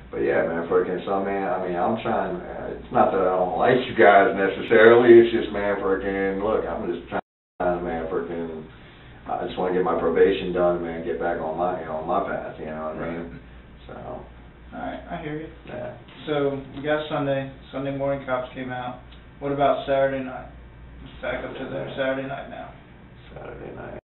But yeah, man, freaking, so man, I mean, I'm trying, it's not that I don't like you guys necessarily, it's just, man, freaking, look, I'm just trying to, man, freaking, I just want to get my probation done, man, get back on my, on my path, you know what I mean? So. Alright, I hear you. Yeah. So, we got Sunday morning cops came out. What about Saturday night? Let's back up to there, Saturday night now. Saturday night.